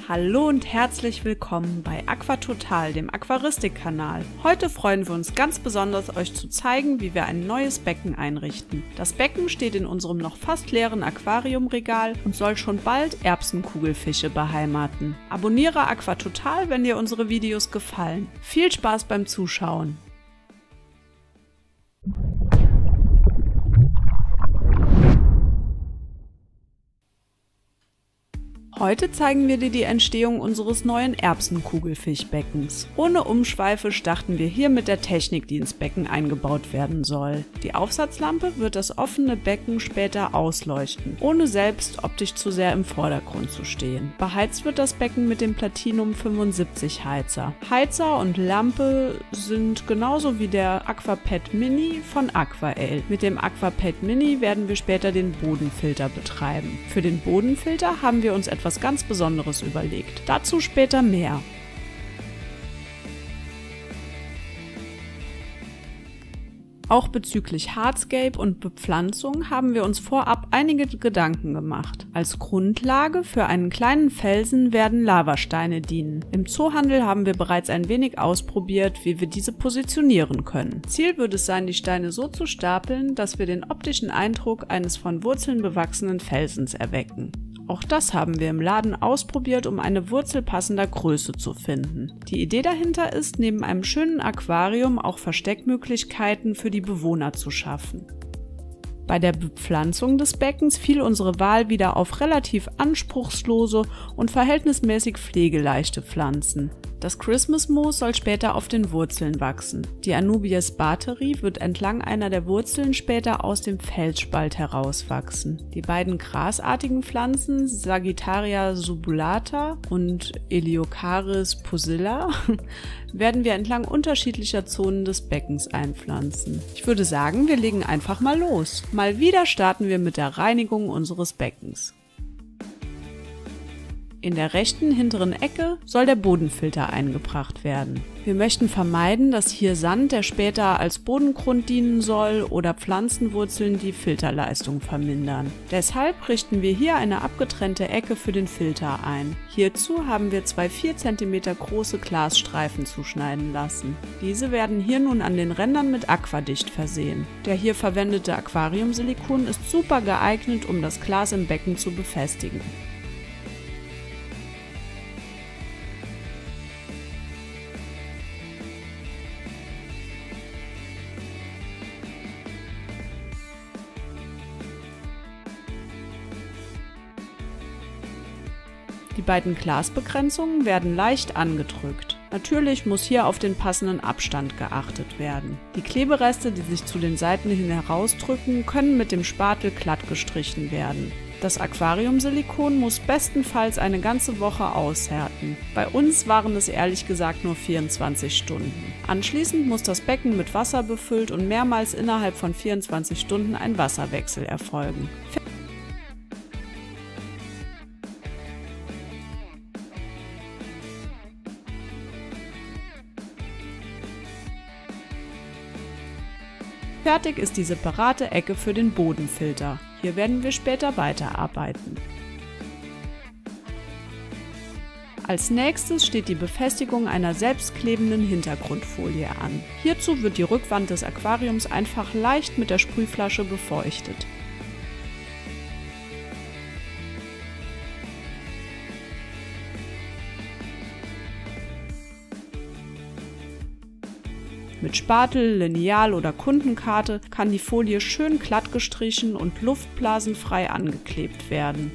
Hallo und herzlich willkommen bei Aquatotal, dem Aquaristik-Kanal. Heute freuen wir uns ganz besonders, euch zu zeigen, wie wir ein neues Becken einrichten. Das Becken steht in unserem noch fast leeren Aquariumregal und soll schon bald Erbsenkugelfische beheimaten. Abonniere Aquatotal, wenn dir unsere Videos gefallen. Viel Spaß beim Zuschauen! Heute zeigen wir dir die Entstehung unseres neuen Erbsenkugelfischbeckens. Ohne Umschweife starten wir hier mit der Technik, die ins Becken eingebaut werden soll. Die Aufsatzlampe wird das offene Becken später ausleuchten, ohne selbst optisch zu sehr im Vordergrund zu stehen. Beheizt wird das Becken mit dem Platinum 75 Heizer. Heizer und Lampe sind genauso wie der Aquapet Mini von Aquael. Mit dem Aquapet Mini werden wir später den Bodenfilter betreiben. Für den Bodenfilter haben wir uns etwas ganz Besonderes überlegt. Dazu später mehr. Auch bezüglich Hardscape und Bepflanzung haben wir uns vorab einige Gedanken gemacht. Als Grundlage für einen kleinen Felsen werden Lavasteine dienen. Im Zoohandel haben wir bereits ein wenig ausprobiert, wie wir diese positionieren können. Ziel wird es sein, die Steine so zu stapeln, dass wir den optischen Eindruck eines von Wurzeln bewachsenen Felsens erwecken. Auch das haben wir im Laden ausprobiert, um eine Wurzel passender Größe zu finden. Die Idee dahinter ist, neben einem schönen Aquarium auch Versteckmöglichkeiten für die Bewohner zu schaffen. Bei der Bepflanzung des Beckens fiel unsere Wahl wieder auf relativ anspruchslose und verhältnismäßig pflegeleichte Pflanzen. Das Christmas Moos soll später auf den Wurzeln wachsen. Die Anubias bateri wird entlang einer der Wurzeln später aus dem Felsspalt herauswachsen. Die beiden grasartigen Pflanzen Sagittaria subulata und Eliocharis pusilla werden wir entlang unterschiedlicher Zonen des Beckens einpflanzen. Ich würde sagen, wir legen einfach mal los. Mal wieder starten wir mit der Reinigung unseres Beckens. In der rechten hinteren Ecke soll der Bodenfilter eingebracht werden. Wir möchten vermeiden, dass hier Sand, der später als Bodengrund dienen soll, oder Pflanzenwurzeln die Filterleistung vermindern. Deshalb richten wir hier eine abgetrennte Ecke für den Filter ein. Hierzu haben wir zwei 4 cm große Glasstreifen zuschneiden lassen. Diese werden hier nun an den Rändern mit Aquadicht versehen. Der hier verwendete Aquariumsilikon ist super geeignet, um das Glas im Becken zu befestigen. Die beiden Glasbegrenzungen werden leicht angedrückt. Natürlich muss hier auf den passenden Abstand geachtet werden. Die Klebereste, die sich zu den Seiten hin herausdrücken, können mit dem Spatel glatt gestrichen werden. Das Aquariumsilikon muss bestenfalls eine ganze Woche aushärten. Bei uns waren es ehrlich gesagt nur 24 Stunden. Anschließend muss das Becken mit Wasser befüllt und mehrmals innerhalb von 24 Stunden ein Wasserwechsel erfolgen. Fertig ist die separate Ecke für den Bodenfilter. Hier werden wir später weiterarbeiten. Als nächstes steht die Befestigung einer selbstklebenden Hintergrundfolie an. Hierzu wird die Rückwand des Aquariums einfach leicht mit der Sprühflasche befeuchtet. Mit Spatel, Lineal oder Kundenkarte kann die Folie schön glatt gestrichen und luftblasenfrei angeklebt werden.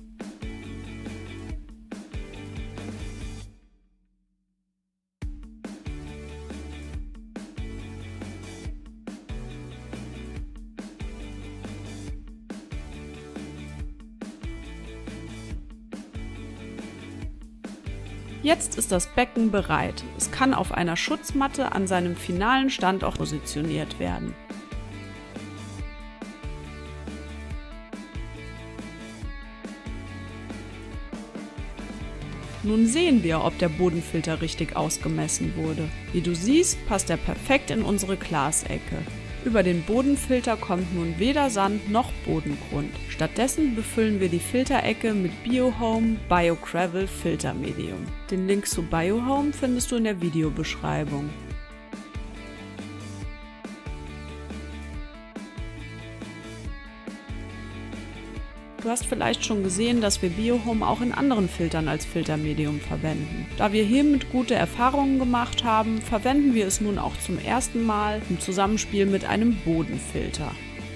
Jetzt ist das Becken bereit. Es kann auf einer Schutzmatte an seinem finalen Standort positioniert werden. Nun sehen wir, ob der Bodenfilter richtig ausgemessen wurde. Wie du siehst, passt er perfekt in unsere Glasecke. Über den Bodenfilter kommt nun weder Sand noch Bodengrund. Stattdessen befüllen wir die Filterecke mit BioHome BioGravel Filtermedium. Den Link zu BioHome findest du in der Videobeschreibung. Du hast vielleicht schon gesehen, dass wir BioHome auch in anderen Filtern als Filtermedium verwenden. Da wir hiermit gute Erfahrungen gemacht haben, verwenden wir es nun auch zum ersten Mal im Zusammenspiel mit einem Bodenfilter.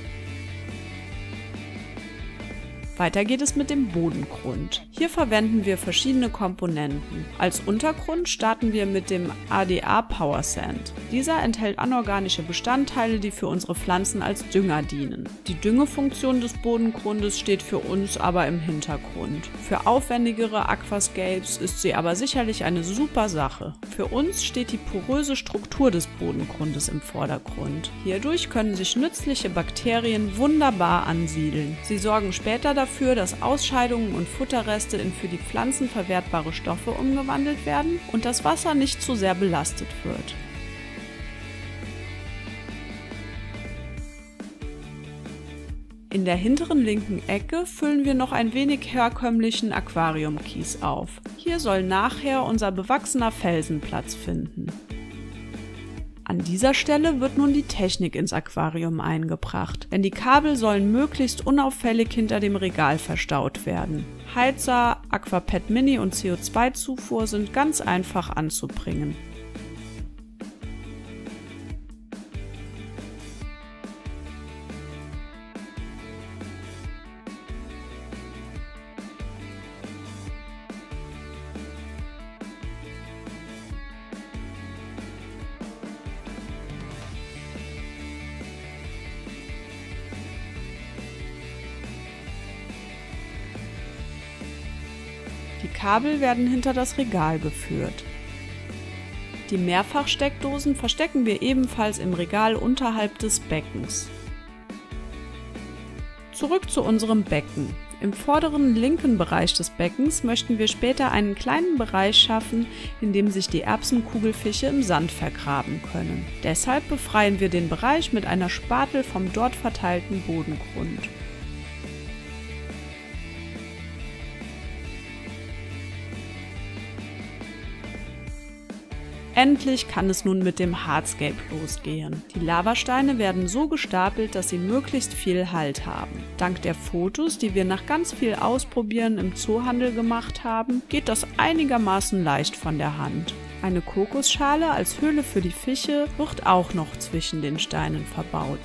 Weiter geht es mit dem Bodengrund. Hier verwenden wir verschiedene Komponenten. Als Untergrund starten wir mit dem ADA Power Sand. Dieser enthält anorganische Bestandteile, die für unsere Pflanzen als Dünger dienen. Die Düngefunktion des Bodengrundes steht für uns aber im Hintergrund. Für aufwendigere Aquascapes ist sie aber sicherlich eine super Sache. Für uns steht die poröse Struktur des Bodengrundes im Vordergrund. Hierdurch können sich nützliche Bakterien wunderbar ansiedeln. Sie sorgen später dafür, dass Ausscheidungen und Futterreste in für die Pflanzen verwertbare Stoffe umgewandelt werden und das Wasser nicht zu sehr belastet wird. In der hinteren linken Ecke füllen wir noch ein wenig herkömmlichen Aquariumkies auf. Hier soll nachher unser bewachsener Felsen Platz finden. An dieser Stelle wird nun die Technik ins Aquarium eingebracht, denn die Kabel sollen möglichst unauffällig hinter dem Regal verstaut werden. Heizer, Aquapet Mini und CO2-Zufuhr sind ganz einfach anzubringen. Die Kabel werden hinter das Regal geführt. Die Mehrfachsteckdosen verstecken wir ebenfalls im Regal unterhalb des Beckens. Zurück zu unserem Becken. Im vorderen linken Bereich des Beckens möchten wir später einen kleinen Bereich schaffen, in dem sich die Erbsenkugelfische im Sand vergraben können. Deshalb befreien wir den Bereich mit einer Spatel vom dort verteilten Bodengrund. Endlich kann es nun mit dem Hardscape losgehen. Die Lavasteine werden so gestapelt, dass sie möglichst viel Halt haben. Dank der Fotos, die wir nach ganz viel Ausprobieren im Zoohandel gemacht haben, geht das einigermaßen leicht von der Hand. Eine Kokosschale als Höhle für die Fische wird auch noch zwischen den Steinen verbaut.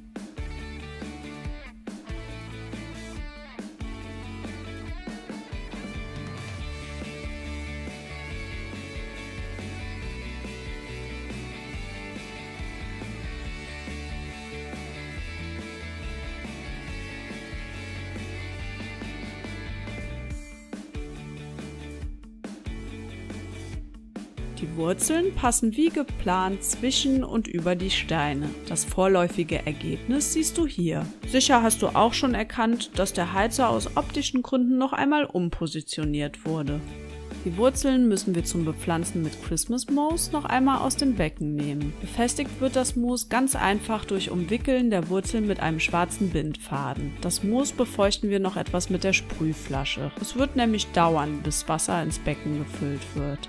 Die Wurzeln passen wie geplant zwischen und über die Steine. Das vorläufige Ergebnis siehst du hier. Sicher hast du auch schon erkannt, dass der Heizer aus optischen Gründen noch einmal umpositioniert wurde. Die Wurzeln müssen wir zum Bepflanzen mit Christmas Moss noch einmal aus dem Becken nehmen. Befestigt wird das Moos ganz einfach durch Umwickeln der Wurzeln mit einem schwarzen Bindfaden. Das Moos befeuchten wir noch etwas mit der Sprühflasche. Es wird nämlich dauern, bis Wasser ins Becken gefüllt wird.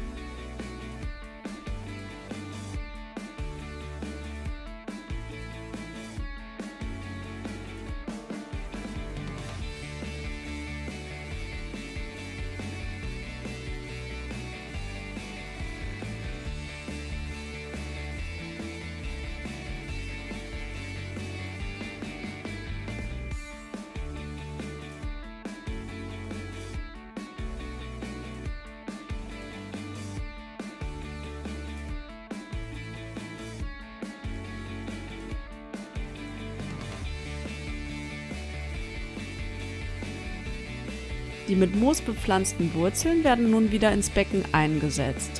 Die mit Moos bepflanzten Wurzeln werden nun wieder ins Becken eingesetzt.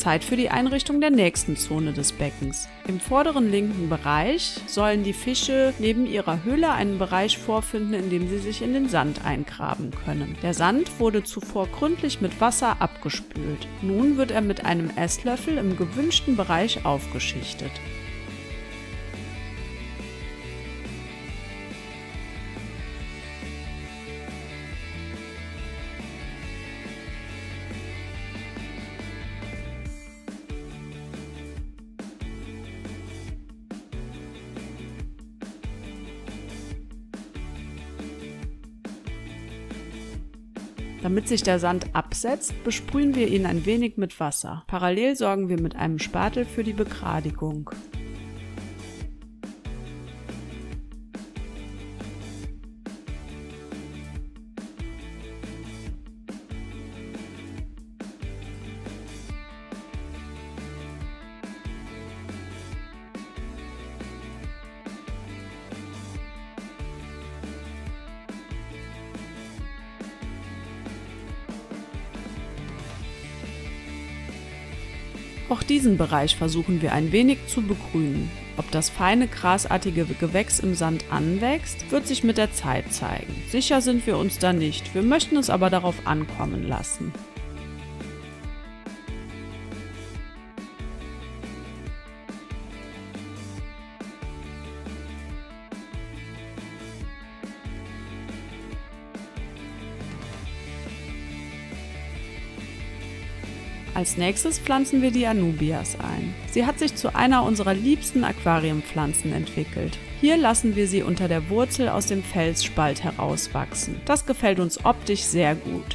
Zeit für die Einrichtung der nächsten Zone des Beckens. Im vorderen linken Bereich sollen die Fische neben ihrer Höhle einen Bereich vorfinden, in dem sie sich in den Sand eingraben können. Der Sand wurde zuvor gründlich mit Wasser abgespült. Nun wird er mit einem Esslöffel im gewünschten Bereich aufgeschichtet. Damit sich der Sand absetzt, besprühen wir ihn ein wenig mit Wasser. Parallel sorgen wir mit einem Spatel für die Begradigung. Auch diesen Bereich versuchen wir ein wenig zu begrünen. Ob das feine grasartige Gewächs im Sand anwächst, wird sich mit der Zeit zeigen. Sicher sind wir uns da nicht, wir möchten es aber darauf ankommen lassen. Als nächstes pflanzen wir die Anubias ein. Sie hat sich zu einer unserer liebsten Aquariumpflanzen entwickelt. Hier lassen wir sie unter der Wurzel aus dem Felsspalt herauswachsen. Das gefällt uns optisch sehr gut.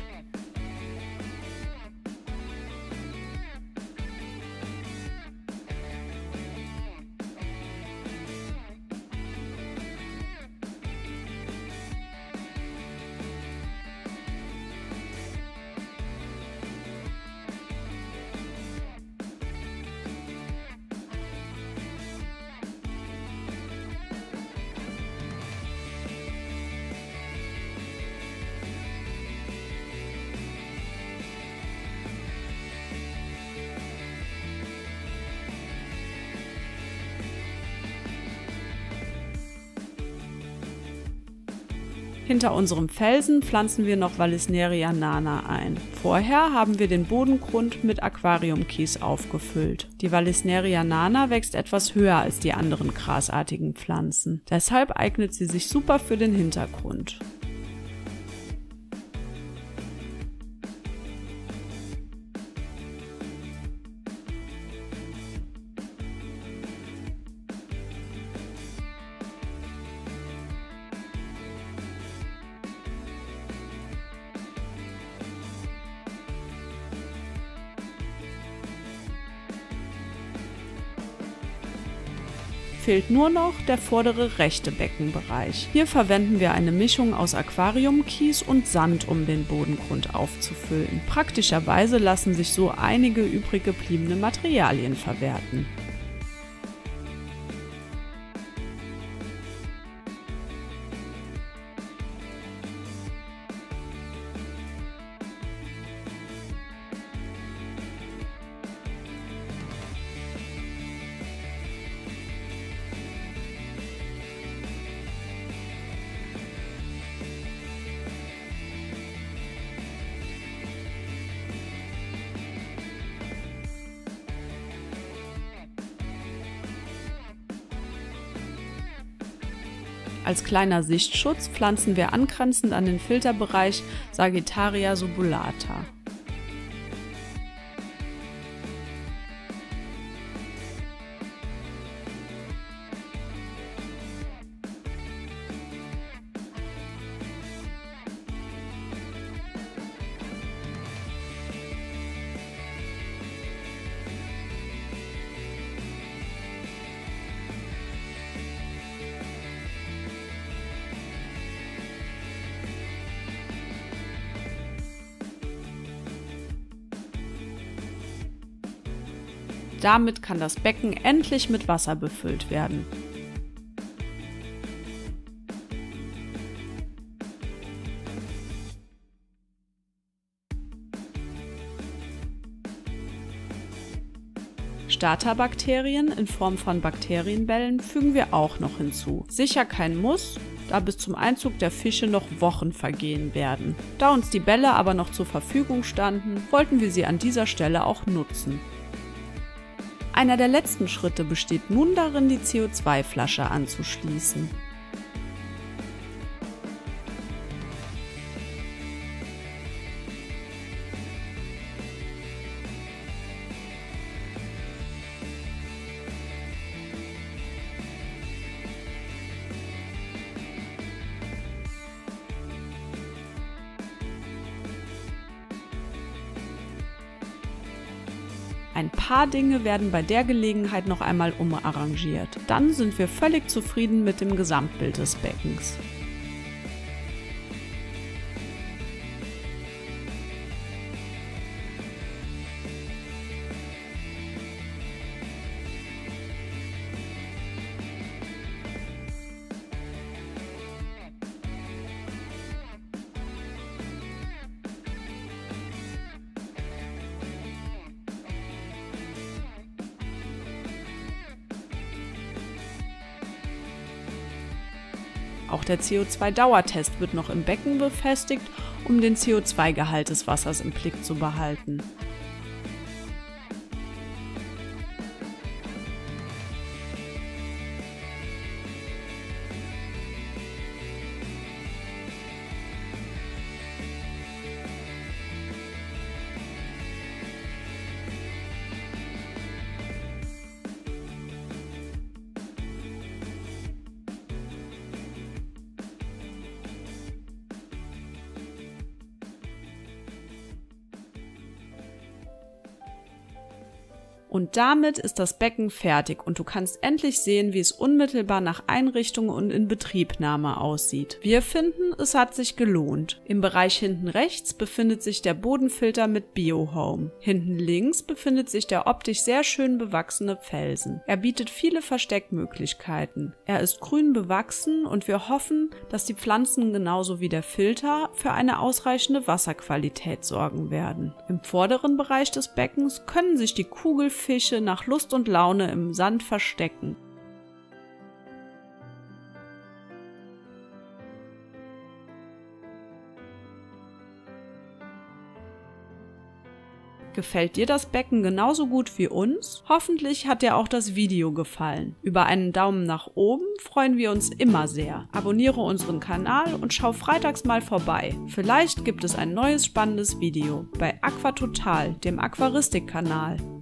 Hinter unserem Felsen pflanzen wir noch Vallisneria nana ein. Vorher haben wir den Bodengrund mit Aquariumkies aufgefüllt. Die Vallisneria nana wächst etwas höher als die anderen grasartigen Pflanzen. Deshalb eignet sie sich super für den Hintergrund. Fehlt nur noch der vordere rechte Beckenbereich. Hier verwenden wir eine Mischung aus Aquariumkies und Sand, um den Bodengrund aufzufüllen. Praktischerweise lassen sich so einige übrig gebliebene Materialien verwerten. Als kleiner Sichtschutz pflanzen wir angrenzend an den Filterbereich Sagittaria subulata. Damit kann das Becken endlich mit Wasser befüllt werden. Starterbakterien in Form von Bakterienbällen fügen wir auch noch hinzu. Sicher kein Muss, da bis zum Einzug der Fische noch Wochen vergehen werden. Da uns die Bälle aber noch zur Verfügung standen, wollten wir sie an dieser Stelle auch nutzen. Einer der letzten Schritte besteht nun darin, die CO2-Flasche anzuschließen. Ein paar Dinge werden bei der Gelegenheit noch einmal umarrangiert. Dann sind wir völlig zufrieden mit dem Gesamtbild des Beckens. Auch der CO2-Dauertest wird noch im Becken befestigt, um den CO2-Gehalt des Wassers im Blick zu behalten. Und damit ist das Becken fertig und du kannst endlich sehen, wie es unmittelbar nach Einrichtung und Inbetriebnahme aussieht. Wir finden, es hat sich gelohnt. Im Bereich hinten rechts befindet sich der Bodenfilter mit Biohome. Hinten links befindet sich der optisch sehr schön bewachsene Felsen. Er bietet viele Versteckmöglichkeiten. Er ist grün bewachsen und wir hoffen, dass die Pflanzen genauso wie der Filter für eine ausreichende Wasserqualität sorgen werden. Im vorderen Bereich des Beckens können sich die Kugelfische nach Lust und Laune im Sand verstecken. Gefällt dir das Becken genauso gut wie uns? Hoffentlich hat dir auch das Video gefallen. Über einen Daumen nach oben freuen wir uns immer sehr. Abonniere unseren Kanal und schau freitags mal vorbei. Vielleicht gibt es ein neues spannendes Video bei Aquatotal, dem Aquaristik-Kanal.